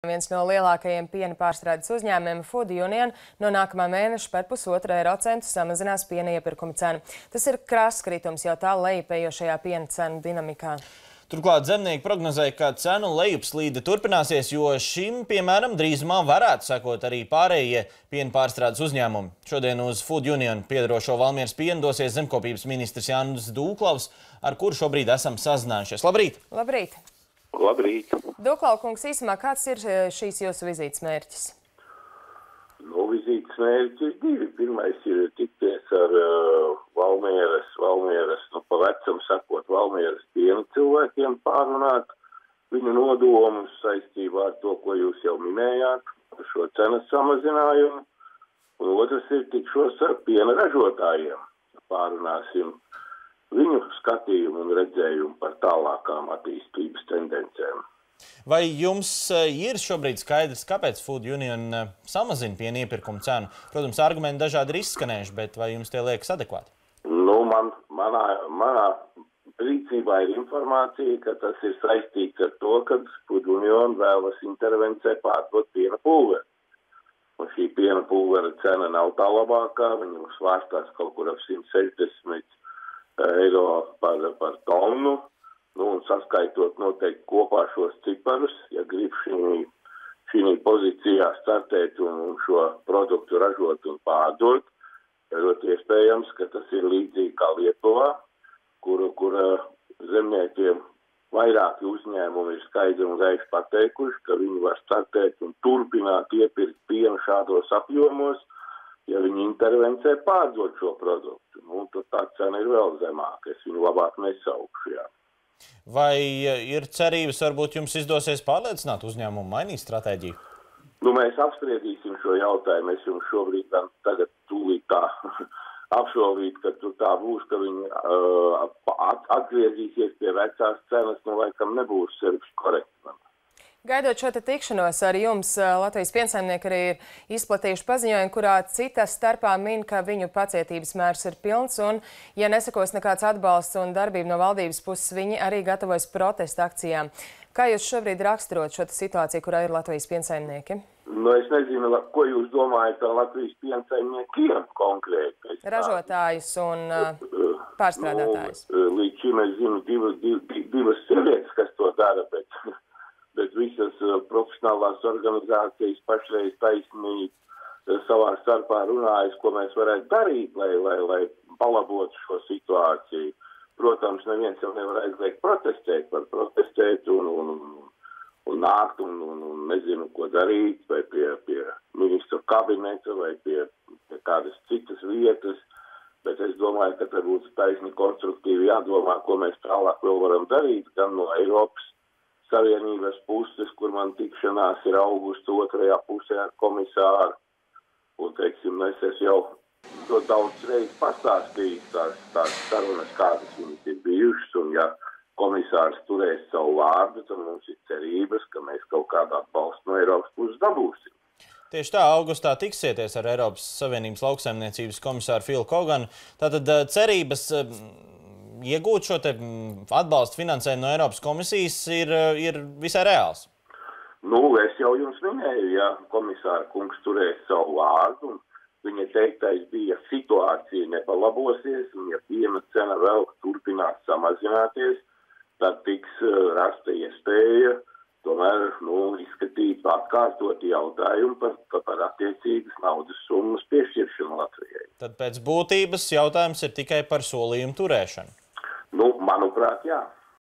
Viens no lielākajiem piena pārstrādes uzņēmumiem Food Union no nākamā mēneša par 1,5 eiro centu samazinās piena iepirkuma cenu. Tas ir krass kritums jau tā lejupējošajā piena cenu dinamikā. Turklāt zemnieki prognozēja, ka cenu lejupslīde turpināsies, jo šim, piemēram, drīzumā varētu sekot arī pārējie piena pārstrādes uzņēmumi. Šodien uz Food Union piedarošo Valmieras pienu dosies zemkopības ministrs Jānis Dūklavs, ar kuru šobrīd esam sazinājušies. Labrīt! Labrīt! Labrīt! Dūklavkungs, īsumā, kāds ir šīs jūsu vizītes mērķis? Vizītes mērķi ir divi. Pirmais ir tikties ar Valmieras, pa vecam sakot, Valmieras piena cilvēkiem pārunāt viņu nodomus saistībā ar to, ko jūs jau minējāt, ar šo cenas samazinājumu. Un otrs ir tikšos ar piena ražotājiem. Pārunāsim viņu skatījumu un redzējumu par tālākām attīstības tendencēm. Vai jums ir šobrīd skaidrs, kāpēc Food Union samazina piena iepirkuma cenu? Protams, argumenti dažādi ir izskanējuši, bet vai jums tie liekas adekvāti? Manā rīcībā ir informācija, ka tas ir saistīts ar to, ka Food Union vēlas intervencē pārdot piena pulveri. Un šī piena pulvera cena nav tā labākā, viņa svārstās kaut kur ap 160 eiro par tonu. Un saskaitot noteikti kopā šos ciparus, ja grib šī pozīcijā startēt un šo produktu ražot un pārdot, ļoti iespējams, ka tas ir līdzīgi kā Lietuvā, kur zemniekiem vairāki uzņēmumi ir skaidri un gaiši pateikuši, ka viņi var startēt un turpināt iepirkt pienu šādos apjomos, ja viņi intervencē pārdot šo produktu. Tad tā cena ir vēl zemāka, es viņu labāk nesaukšu, jā. Vai ir cerības, varbūt jums izdosies pārliecināt uzņēmumu mainīt stratēģiju? Mēs apspriedīsim šo jautājumu. Es jums šobrīd tagad tūlīt tā apšaubīt, ka tā būs, ka viņi atgriezīsies pie vecās cenas, laikam nebūs sevišķi korekti. Gaidot šo tikšanos ar jums, Latvijas piensaimnieki arī ir izplatījuši paziņojumu, kurā citas starpā min, ka viņu pacietības mērs ir pilns un, ja nesakos nekāds atbalsts un darbība no valdības puses, viņi arī gatavojas protesta akcijām. Kā jūs šobrīd raksturot šo situāciju, kurā ir Latvijas piensaimnieki? Es nezinu, ko jūs domājat ar Latvijas piensaimniekiem konkrēti. Ražotājus un pārstrādātājus. Līdz šim es zinu divas sievietes, kas to dara, bet visas profesionālās organizācijas pašreiz taisnīgi savā starpā runājas, ko mēs varētu darīt, lai palabotu šo situāciju. Protams, neviens jau nevar aizliegt protestēt, var protestēt un nākt un nezinu, ko darīt, vai pie ministru kabineta, vai pie kādas citas vietas, bet es domāju, ka te būtu taisni konstruktīvi jādomā, ko mēs tālāk vēl varam darīt, gan no Eiropas Savienības puses, kur man tikšanās ir augusta otrajā pusē ar komisāru. Un, teiksim, es jau ļoti daudz reiz pastāstījis tās sarunas, kādas viņas ir bijušas, un ja komisārs turēs savu vārdu, tad mums ir cerības, ka mēs kaut kādu atbalstu no Eiropas puses dabūsim. Tieši tā, augustā tiksieties ar Eiropas Savienības lauksaimniecības komisāru Filu Koganu. Tātad cerības iegūt šo te atbalstu finansējumu no Eiropas komisijas ir visai reāls. Es jau jums minēju, ja komisāra kungs turēs savu vārdu, un viņa teiktais bija, situācija nepalabosies, un ja piena cena vēl turpinās samazināties, tad tiks rasta iespēja tomēr izskatīt atkārtot jautājumu par attiecīgas naudas summas piešķiršanu Latvijai. Tad pēc būtības jautājums ir tikai par solījumu turēšanu. Manuprāt, jā.